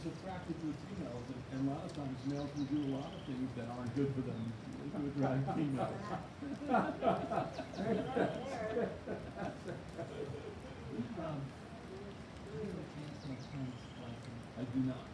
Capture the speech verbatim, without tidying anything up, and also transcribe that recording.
it's attracted to females, and, and a lot of times males will do a lot of things that aren't good for them to attract females. Um, really can't make sense like I do not.